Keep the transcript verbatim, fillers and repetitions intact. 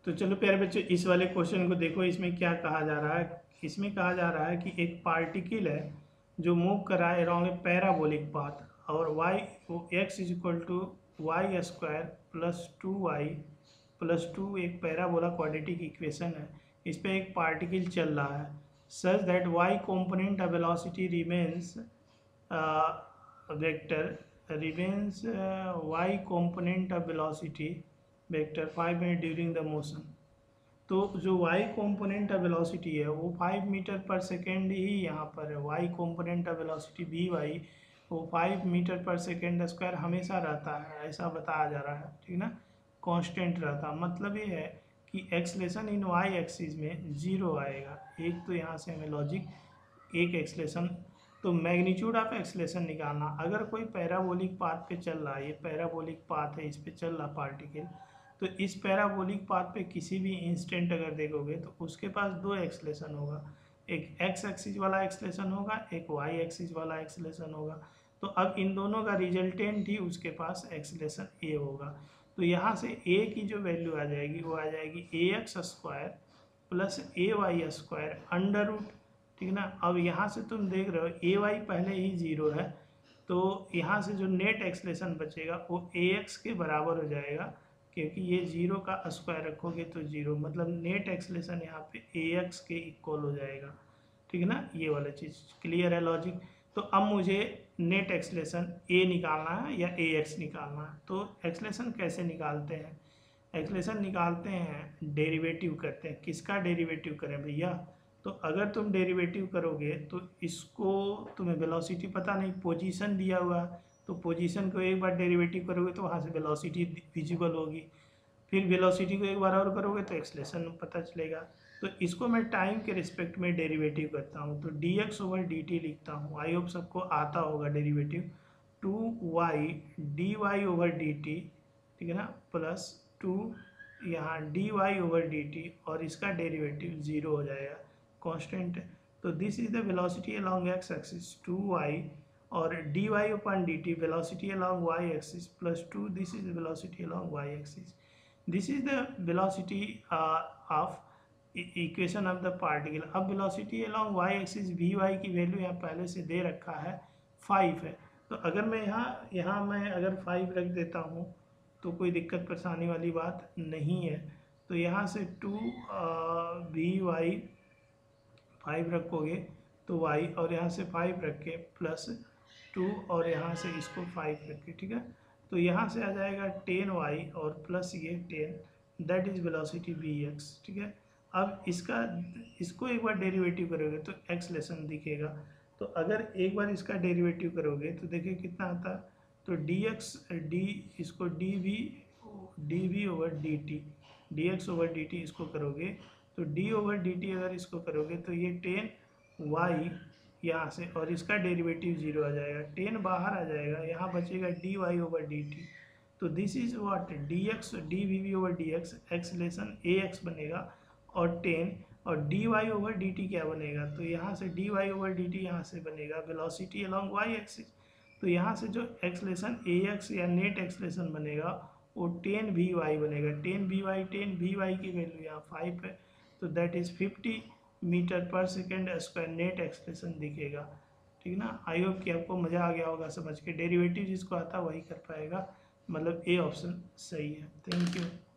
तो चलो प्यारे बच्चों, इस वाले क्वेश्चन को देखो। इसमें क्या कहा जा रहा है? इसमें कहा जा रहा है कि एक पार्टिकल है जो मूव कर रहा है अलोंग ए पैराबोलिक पाथ, और y x is equal to y square plus two y plus two एक पैराबोला क्वाड्रेटिक इक्वेशन है। इस पे एक पार्टिकल चल रहा है such that y component of velocity remains vector remains y component of velocity vector five minute during the motion. तो जो y कंपोनेंट ऑफ वेलोसिटी है वो फाइव मीटर पर सेकेंड ही यहाँ पर है। y component of velocity v y वो five metre per second square हमेशा रहता है, ऐसा बताया जा रहा है, ठीक ना, कांस्टेंट रहता। मतलब ये है कि एक्सलेशन इन y एक्सिस में जीरो आएगा। एक तो यहाँ से हमें लॉजिक एक एक्सलेशन, तो मैग्नीट्यूड ऑफ एक्सलेशन निकालना। अगर कोई पैराबोलिक पाथ पे चल रहा है, ये पैराबोलिक पाथ है, इस पे चल रहा पार्टिकल, तो इस पैराबोलिक पाथ पे किसी भी इंस्टेंट अगर देखोगे तो उसके पास दो एक्सलेशन होगा, एक एक्स एक्सिस वाला एक्सलेशन होगा, एक वाई एक्सिस वाला एक्सलेशन होगा। तो अब इन दोनों का रिजल्टेंट ही उसके पास एक्सलेशन ए होगा। तो यहाँ से ए की जो वैल्यू आ जाएगी वो आ जाएगी a x square plus a y square under root, ठीक ना। अब यहाँ से तुम देख रहे हो ए वाई पहले ही जीरो है, तो यहाँ से जो नेट एक्सलेशन बचेगा वो ए एक्स के बराबर हो जाएगा, क्योंकि ये जीरो का स्क्वायर रखोगे तो जीरो, मतलब नेट एक्सलेशन यहाँ पे ए एक्स के इक्वल हो जाएगा, ठीक है ना। ये वाला चीज़ क्लियर है लॉजिक। तो अब मुझे नेट एक्सलेशन ए निकालना है या ए एक्स निकालना है। तो एक्सलेशन कैसे निकालते हैं? एक्सलेशन निकालते हैं डेरिवेटिव करते हैं। किसका डेरिवेटिव करें भैया? तो अगर तुम डेरिवेटिव करोगे तो इसको, तुम्हें वेलोसिटी पता नहीं, पोजीशन दिया हुआ, तो पोजीशन को एक बार डेरिवेटिव करोगे तो वहाँ से वेलोसिटी विजिबल होगी, फिर वेलोसिटी को एक बार और करोगे तो एक्सलेशन पता चलेगा। तो इसको मैं टाइम के रिस्पेक्ट में डेरिवेटिव करता हूँ, तो d x over d t लिखता हूँ। आई होप सबको आता होगा derivative. Two y d y over d t, ठीक है ना, प्लस टू यहाँ d y over d t, और इसका डेरिवेटिव ज़ीरो हो जाएगा, कांस्टेंट है। तो this is the velocity along x axis two y, और d y upon d t velocity along y axis plus two, this is velocity along y axis. This is the velocity of equation of the particle. अब velocity along y axis v y की value यहाँ पहले से दे रखा है, five है। तो अगर मैं यहाँ यहाँ मैं अगर फाइव रख देता हूँ तो कोई दिक्कत परेशानी वाली बात नहीं है। तो यहाँ से टू वी वाई फाइव रखोगे तो वाई, और यहाँ से फाइव रख के प्लस टू, और यहाँ से इसको फाइव रख के, ठीक है। तो यहाँ से आ जाएगा टेन वाई और प्लस ये ten, that is velocity v x, ठीक है। अब इसका इसको एक बार डेरिवेटिव करोगे तो एक्सलेशन दिखेगा। तो अगर एक बार इसका डेरिवेटिव करोगे तो देखिए कितना आता है, तो डी एक्स डी इसको d v d v over d t, d x over d t इसको करोगे तो डी ओवर डी टी अगर इसको करोगे तो ये टेन वाई यहाँ से, और इसका डेरिवेटिव जीरो आ जाएगा, टेन बाहर आ जाएगा, यहाँ बचेगा d y over d t. तो this is what, d x d v v over d x, acceleration a x बनेगा, और टेन, और d y over d t क्या बनेगा, तो यहाँ से d y over d t यहाँ से बनेगा वेलोसिटी अलॉन्ग वाई एक्सिस। तो यहाँ से जो एक्सलेशन ए एक्स या नेट एक्सलेशन बनेगा वो टेन वी वाई बनेगा, ten v y, ten v y की वैल्यू यहाँ फाइव है, तो that is fifty metre per second square net expression दिखेगा, ठीक ना। आई होप कि आपको मज़ा आ गया होगा समझ के। डेरिवेटिव जिसको आता वही कर पाएगा, मतलब ए ऑप्शन सही है। Thank you.